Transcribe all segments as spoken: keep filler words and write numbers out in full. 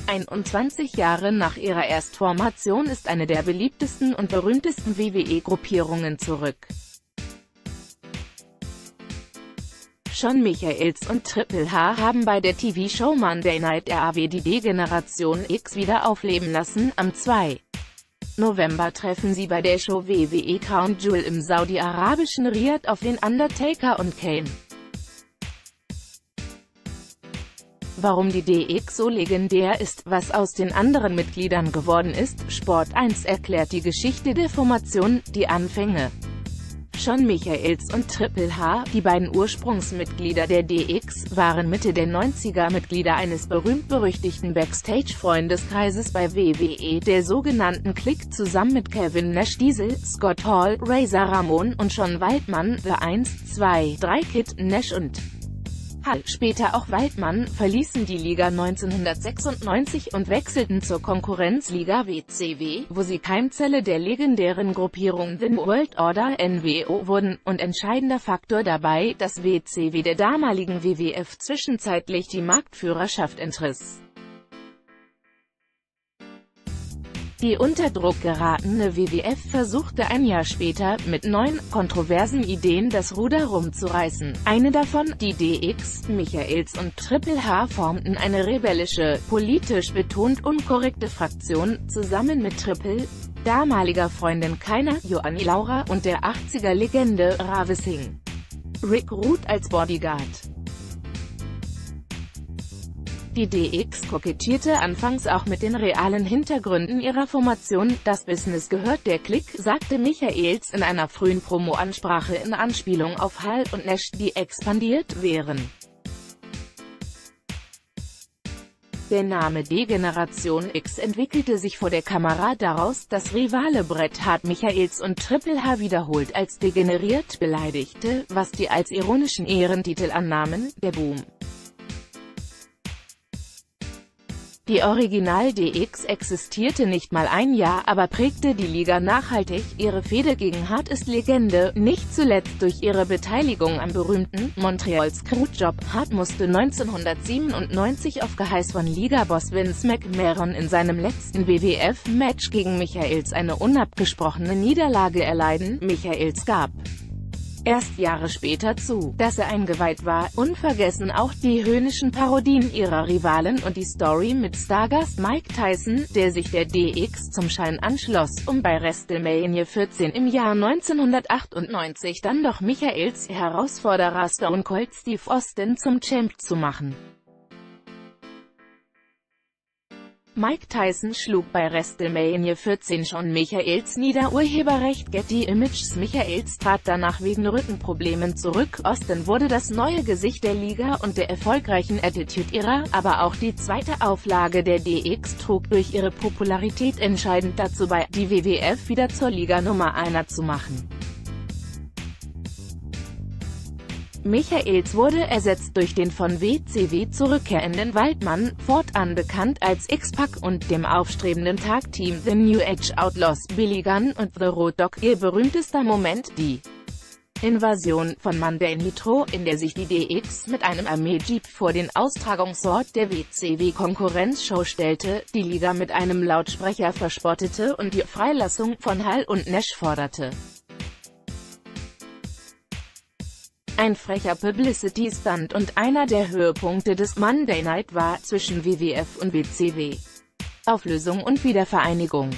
einundzwanzig Jahre nach ihrer Erstformation ist eine der beliebtesten und berühmtesten W W E-Gruppierungen zurück. Shawn Michaels und Triple H haben bei der T V-Show Monday Night Raw die D-Generation X wieder aufleben lassen. Am zweiten November treffen sie bei der Show W W E Crown Jewel im saudi-arabischen Riyadh auf den Undertaker und Kane. Warum die D X so legendär ist, was aus den anderen Mitgliedern geworden ist, Sport eins erklärt die Geschichte der Formation, die Anfänge. Shawn Michaels und Triple H, die beiden Ursprungsmitglieder der D X, waren Mitte der neunziger Mitglieder eines berühmt-berüchtigten Backstage-Freundeskreises bei W W E, der sogenannten Clique, zusammen mit Kevin Nash, Diesel, Scott Hall, Razor Ramon und Sean Waltman. The eins, zwei, drei Kid, Nash und Hall, später auch Waltman, verließen die Liga neunzehnhundertsechsundneunzig und wechselten zur Konkurrenzliga W C W, wo sie Keimzelle der legendären Gruppierung The New World Order N W O wurden, und entscheidender Faktor dabei, dass W C W der damaligen W W F zwischenzeitlich die Marktführerschaft entriss. Die unter Druck geratene W W F versuchte ein Jahr später, mit neuen, kontroversen Ideen das Ruder rumzureißen. Eine davon, die D X, Michaels und Triple H formten eine rebellische, politisch betont unkorrekte Fraktion, zusammen mit Triple, damaliger Freundin Chyna, Joanie Laura und der achtziger-Legende, Ravi Singh. Rick Rude als Bodyguard. Die D X kokettierte anfangs auch mit den realen Hintergründen ihrer Formation. Das Business gehört der Clique, sagte Michaels in einer frühen Promo-Ansprache in Anspielung auf Hall und Nash, die expandiert wären. Der Name D-Generation X entwickelte sich vor der Kamera daraus, dass Rivale Bret Hart Michaels und Triple H wiederholt als degeneriert beleidigte, was die als ironischen Ehrentitel annahmen. Der Boom. Die Original-D X existierte nicht mal ein Jahr, aber prägte die Liga nachhaltig. Ihre Fehde gegen Hart ist Legende, nicht zuletzt durch ihre Beteiligung am berühmten Montreal Screwjob. Hart musste neunzehnhundertsiebenundneunzig auf Geheiß von Liga-Boss Vince McMahon in seinem letzten W W F-Match gegen Michaels eine unabgesprochene Niederlage erleiden. Michaels gab erst Jahre später zu, dass er eingeweiht war. Unvergessen auch die höhnischen Parodien ihrer Rivalen und die Story mit Stargast Mike Tyson, der sich der D X zum Schein anschloss, um bei WrestleMania vierzehn im Jahr neunzehnhundertachtundneunzig dann doch Michaels Herausforderer Stone Cold Steve Austin zum Champ zu machen. Mike Tyson schlug bei WrestleMania vierzehn Shawn Michaels nieder. Urheberrecht Getty Images. Michaels trat danach wegen Rückenproblemen zurück. Austin wurde das neue Gesicht der Liga und der erfolgreichen Attitude-Ära, aber auch die zweite Auflage der D X trug durch ihre Popularität entscheidend dazu bei, die W W F wieder zur Liga Nummer eins zu machen. Michaels wurde ersetzt durch den von W C W zurückkehrenden Waltman, fortan bekannt als X-Pac, und dem aufstrebenden Tag-Team The New Age Outlaws, Billy Gunn und The Road Dogg. Ihr berühmtester Moment, die Invasion von Monday Nitro, in der sich die D X mit einem Armee-Jeep vor den Austragungsort der W C W-Konkurrenzshow stellte, die Liga mit einem Lautsprecher verspottete und die Freilassung von Hall und Nash forderte. Ein frecher Publicity-Stunt und einer der Höhepunkte des Monday Night war zwischen W W F und W C W. Auflösung und Wiedervereinigung.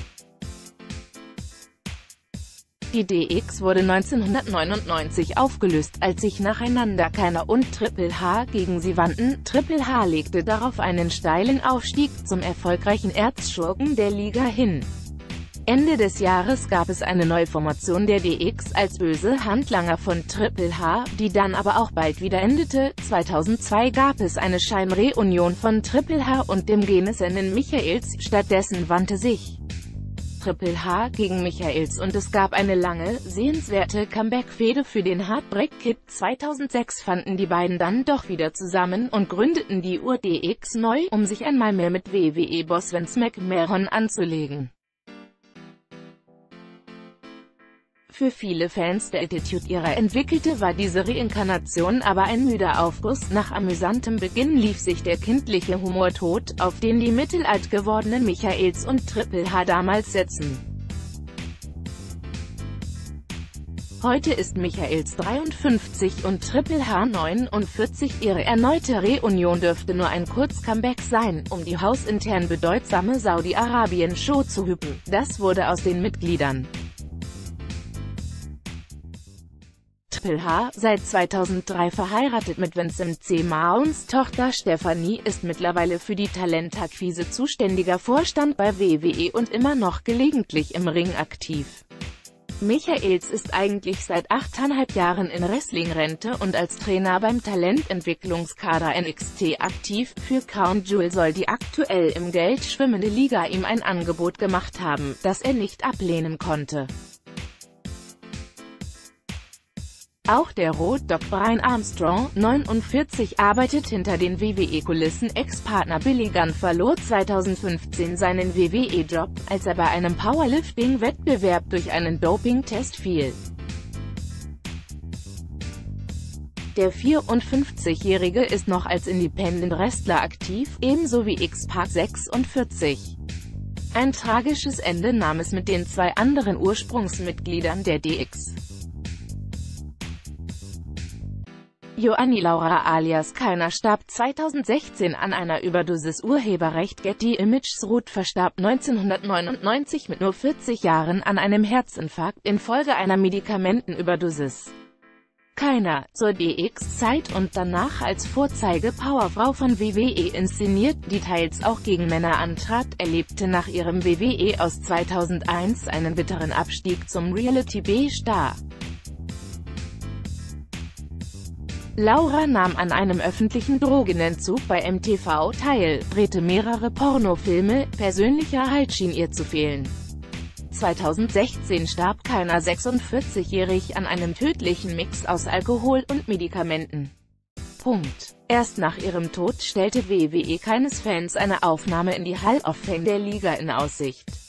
Die D X wurde neunzehnhundertneunundneunzig aufgelöst, als sich nacheinander Chyna und Triple H gegen sie wandten. Triple H legte darauf einen steilen Aufstieg zum erfolgreichen Erzschurken der Liga hin. Ende des Jahres gab es eine Neuformation der D X als böse Handlanger von Triple H, die dann aber auch bald wieder endete. zweitausendzwei gab es eine Scheinreunion von Triple H und dem Genesennen Michaels, stattdessen wandte sich Triple H gegen Michaels und es gab eine lange, sehenswerte Comeback-Fehde für den Heartbreak Kid. zweitausendsechs fanden die beiden dann doch wieder zusammen und gründeten die Ur-D X neu, um sich einmal mehr mit W W E-Boss Vince McMahon anzulegen. für viele Fans der Attitude-Ära entwickelte, war diese Reinkarnation aber ein müder Aufguss. Nach amüsantem Beginn lief sich der kindliche Humor tot, auf den die mittelalt gewordenen Michaels und Triple H damals setzen. Heute ist Michaels dreiundfünfzig und Triple H neunundvierzig. Ihre erneute Reunion dürfte nur ein Kurz-Comeback sein, um die hausintern bedeutsame Saudi-Arabien-Show zu hypen. Das wurde aus den Mitgliedern. Triple H, seit zweitausenddrei verheiratet mit Vincent C. Mahons Tochter Stephanie, ist mittlerweile für die Talentakquise zuständiger Vorstand bei W W E und immer noch gelegentlich im Ring aktiv. Michaels ist eigentlich seit achteinhalb Jahren in Wrestling-Rente und als Trainer beim Talententwicklungskader N X T aktiv. Für Crown Jewel soll die aktuell im Geld schwimmende Liga ihm ein Angebot gemacht haben, das er nicht ablehnen konnte. Auch der Road Dogg Brian Armstrong, neunundvierzig, arbeitet hinter den W W E-Kulissen. Ex-Partner Billy Gunn verlor zweitausendfünfzehn seinen W W E-Job, als er bei einem Powerlifting-Wettbewerb durch einen Doping-Test fiel. Der vierundfünfzigjährige ist noch als Independent-Wrestler aktiv, ebenso wie X-Pac sechsundvierzig. Ein tragisches Ende nahm es mit den zwei anderen Ursprungsmitgliedern der D X. Joanny Laura alias Keiner starb zweitausendsechzehn an einer Überdosis. Urheberrecht Getty Images. Ruth verstarb neunzehnhundertneunundneunzig mit nur vierzig Jahren an einem Herzinfarkt infolge einer Medikamentenüberdosis. Keiner, zur D X-Zeit und danach als Vorzeige-Powerfrau von W W E inszeniert, die teils auch gegen Männer antrat, erlebte nach ihrem W W E aus zweitausendeins einen bitteren Abstieg zum Reality-B-Star. Laura nahm an einem öffentlichen Drogenentzug bei M T V teil, drehte mehrere Pornofilme, persönlicher Halt schien ihr zu fehlen. zweitausendsechzehn starb Keiner sechsundvierzigjährig an einem tödlichen Mix aus Alkohol und Medikamenten. Punkt. Erst nach ihrem Tod stellte W W E keines Fans eine Aufnahme in die Hall of Fame der Liga in Aussicht.